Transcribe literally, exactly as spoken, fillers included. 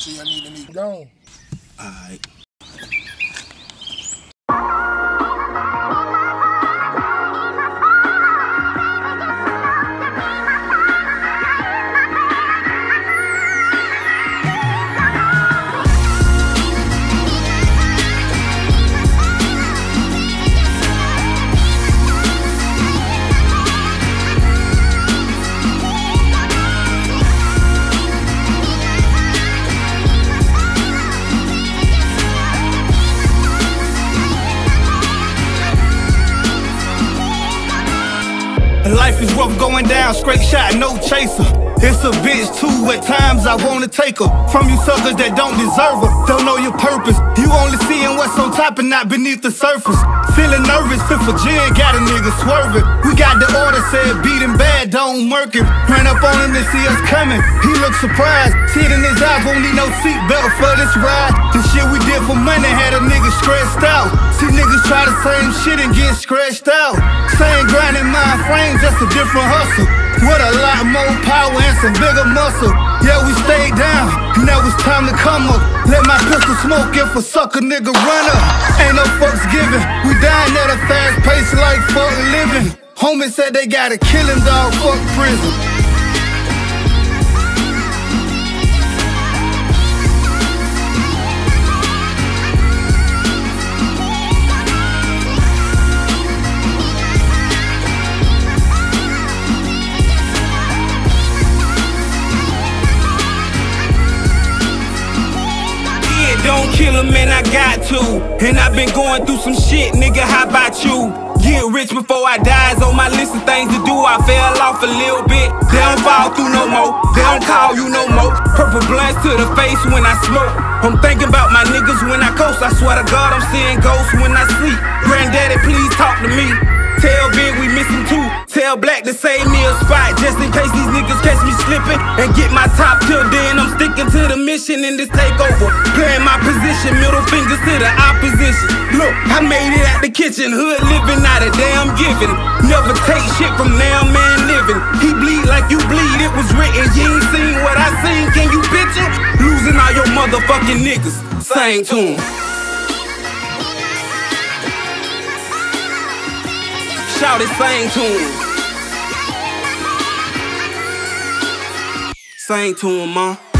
See, I need to need gone. All right. Life is rough going down, straight shot, no chaser. It's a bitch too, at times I wanna take her from you suckers that don't deserve her. Don't know your purpose, you only seeing what's on top and not beneath the surface. Feeling nervous if a gin got a nigga swerving. We got the order, said beating bad, don't work it. Ran up on him to see us coming, he looked surprised. See it in his eyes, won't need no seatbelt for this ride. The shit we did for money had a nigga stressed out. See niggas try the same shit and get scratched out. Same grinding mind frame, just a different hustle. With a lot more power and some bigger muscle. Yeah, we stayed down, now it's time to come up. Let my pistol smoke if a sucker nigga run up. Ain't no fucks given, we dying at a fast pace like fuck living. Homie said they gotta kill him, dog, fuck prison. Don't kill him, man, I got to. And I've been going through some shit, nigga, how about you? Get rich before I die is on my list of things to do. I fell off a little bit, they don't fall through no more. They don't call you no more. Purple blunts to the face when I smoke. I'm thinking about my niggas when I coast. I swear to God, I'm seeing ghosts when I sleep. Granddaddy, please talk to me. Tell Big we miss him too. Tell Black to save me a spot just in case these niggas catch me slipping. And get my top till then, I'm sticking to the mission in this takeover. Playing my position, middle fingers to the opposition. Look, I made it out the kitchen, hood living, not a damn giving. Never take shit from now man living. He bleed like you bleed, it was written. You ain't seen what I seen, can you picture? Losing all your motherfucking niggas, sing to 'em. Shout it, sing to him. Sing to him, ma.